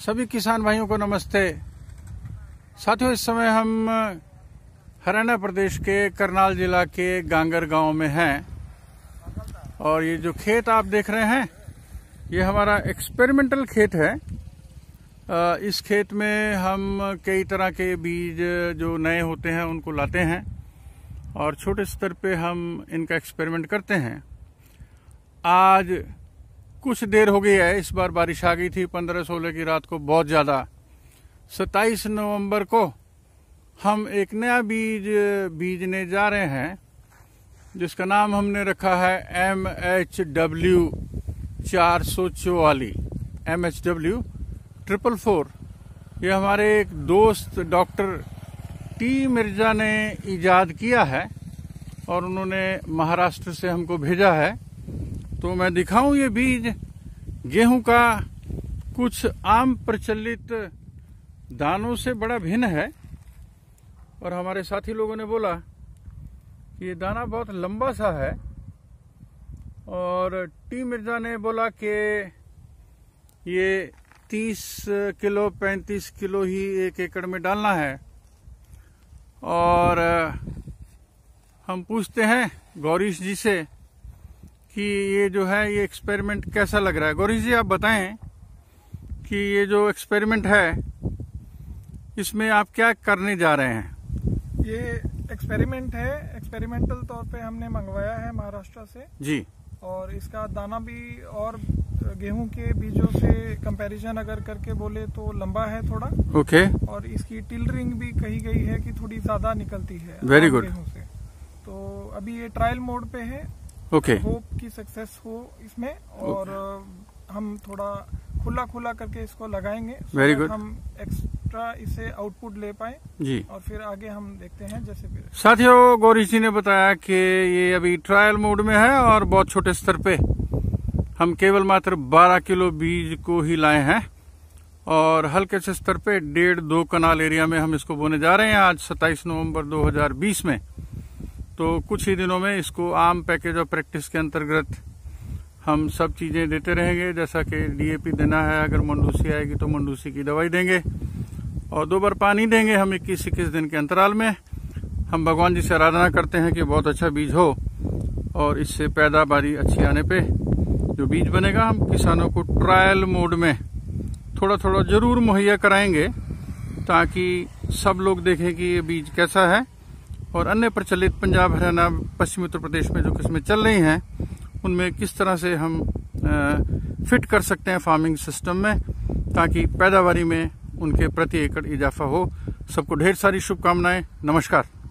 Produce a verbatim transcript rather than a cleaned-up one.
सभी किसान भाइयों को नमस्ते। साथियों, इस समय हम हरियाणा प्रदेश के करनाल जिला के गांगर गांव में हैं और ये जो खेत आप देख रहे हैं ये हमारा एक्सपेरिमेंटल खेत है। इस खेत में हम कई तरह के बीज जो नए होते हैं उनको लाते हैं और छोटे स्तर पे हम इनका एक्सपेरिमेंट करते हैं। आज कुछ देर हो गई है, इस बार बारिश आ गई थी पंद्रह सोलह की रात को बहुत ज़्यादा। सत्ताईस नवंबर को हम एक नया बीज बीजने जा रहे हैं जिसका नाम हमने रखा है एम एच डब्ल्यू चार सौ चौवालीस, M H W triple four. ये हमारे एक दोस्त डॉक्टर टी मिर्जा ने इजाद किया है और उन्होंने महाराष्ट्र से हमको भेजा है। तो मैं दिखाऊं ये बीज गेहूं का कुछ आम प्रचलित दानों से बड़ा भिन्न है। और हमारे साथी लोगों ने बोला कि ये दाना बहुत लंबा सा है और टी मिर्जा ने बोला कि ये तीस किलो पैंतीस किलो ही एक एकड़ में डालना है। और हम पूछते हैं गौरीश जी से कि ये जो है ये एक्सपेरिमेंट कैसा लग रहा है। गौरीश जी, आप बताएं कि ये जो एक्सपेरिमेंट है इसमें आप क्या करने जा रहे हैं। ये एक्सपेरिमेंट है, एक्सपेरिमेंटल तौर पे हमने मंगवाया है महाराष्ट्र से जी। और इसका दाना भी और गेहूं के बीजों से कंपैरिजन अगर करके बोले तो लंबा है थोड़ा। ओके। और इसकी टिलरिंग भी कही गई है कि थोड़ी ज्यादा निकलती है वेरी गुड। गेहूं से। तो अभी ये ट्रायल मोड पे है। ओके। होप की सक्सेस हो इसमें और हम थोड़ा खुला खुला करके इसको लगाएंगे। Very good. हम एक्स्ट्रा इसे आउटपुट ले पाए जी। और फिर आगे हम देखते हैं जैसे फिर। साथियों, गौरीश जी ने बताया कि ये अभी ट्रायल मोड में है और बहुत छोटे स्तर पे हम केवल मात्र बारह किलो बीज को ही लाए हैं और हल्के से स्तर पे डेढ़ दो कनाल एरिया में हम इसको बोने जा रहे हैं आज सत्ताईस नवंबर दो हज़ार बीस में। तो कुछ ही दिनों में इसको आम पैकेज ऑफ प्रैक्टिस के अंतर्गत हम सब चीजें देते रहेंगे, जैसा कि डी ए पी देना है, अगर मंडूसी आएगी तो मंडूसी की दवाई देंगे और दो बार पानी देंगे हम इक्कीस इक्कीस दिन के अंतराल में। हम भगवान जी से आराधना करते हैं कि बहुत अच्छा बीज हो और इससे पैदावारी अच्छी आने पे जो बीज बनेगा हम किसानों को ट्रायल मोड में थोड़ा थोड़ा जरूर मुहैया कराएंगे ताकि सब लोग देखें कि ये बीज कैसा है। और अन्य प्रचलित पंजाब, हरियाणा, पश्चिमी उत्तर प्रदेश में जो किस्में चल रही हैं उनमें किस तरह से हम आ, फिट कर सकते हैं फार्मिंग सिस्टम में ताकि पैदावारी में उनके प्रति एकड़ इजाफा हो। सबको ढेर सारी शुभकामनाएं। नमस्कार।